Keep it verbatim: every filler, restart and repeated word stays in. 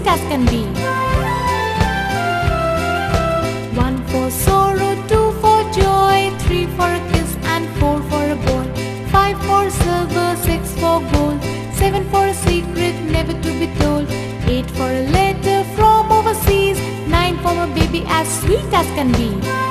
as can be. One for sorrow, two for joy, three for a kiss and four for a ball, five for silver, six for gold, seven for a secret never to be told, eight for a letter from overseas, nine for a baby as sweet as can be.